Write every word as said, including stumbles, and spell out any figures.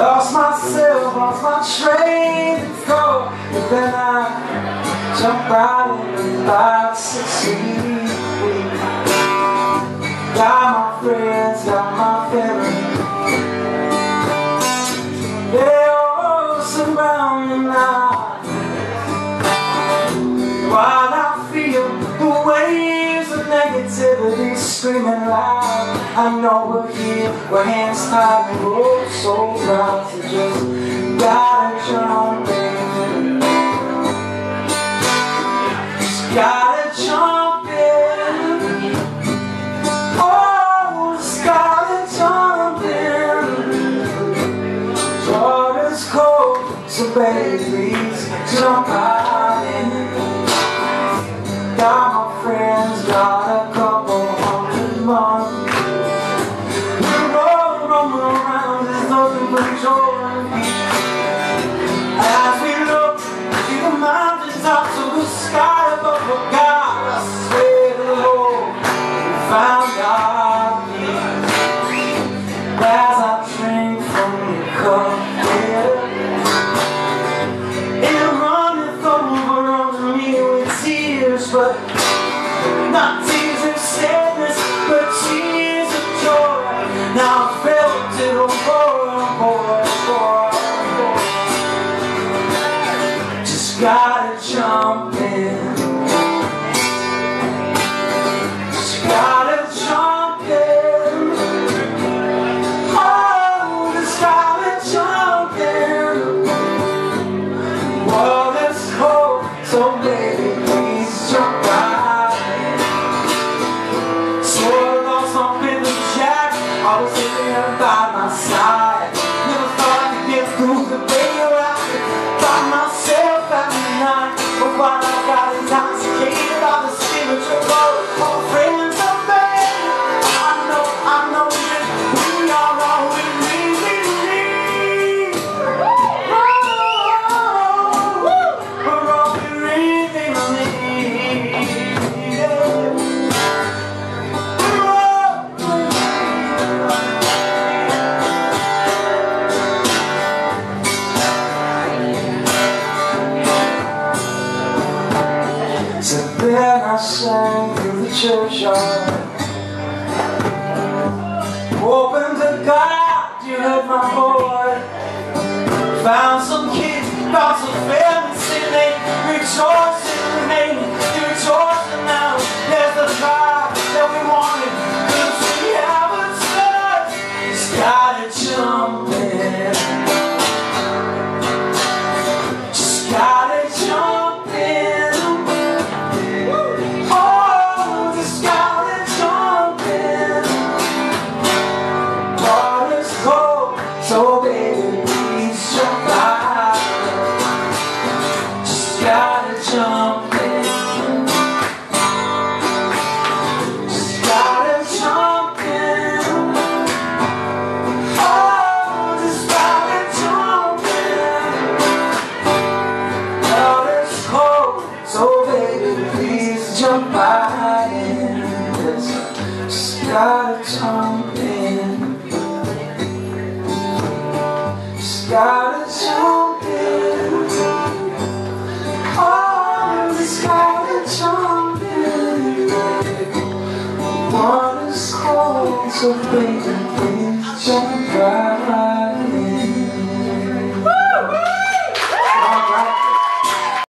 Lost myself, lost my train to go, but then I jumped right in about sixteen. Got my friends, got my family, they all surround me now. While I feel the waves of negativity screaming loud, I know we're here, we're hands tied, and we're so proud to just gotta jump in. Just gotta jump in. Oh, just gotta jump in. Water's cold, so baby, please jump out in. Got my friends, got a couple hundred months. We roll, roll around, there's nothing but joy. As we look to the mountain tops of the sky above, oh God, I swear to the Lord, we found our peace. As I drink from your cup, yeah, it runneth over on me with tears, but not tears of sadness, but tears of joy. Now I felt it, oh boy, oh boy, oh boy, oh boy. Just gotta jump in. Just gotta jump in. Oh, just gotta jump in. Water's cold, so baby, please jump out. I was sitting by my side. Never thought I could get through the day without by myself at night. But while I got intoxicated by the spiritual glow of friends of men, I know, I know that we are all we really need. Oh, we're all we really need. Yeah. So then I sang through the churchyard, hoping to God you heard my voice. Found some kids, found some families singing, rejoicing in the name, rejoicing now. There's the life that we wanted, 'cause we have a touch. Just gotta jump in. Just gotta jump in. So baby, please jump out. Just gotta jump in. Just gotta jump in. Oh, just gotta jump in. Water's cold, so baby, please jump out in. Just gotta jump in. Gotta jump in. Oh, just gotta jump in. Water's cold, so baby, please jump right.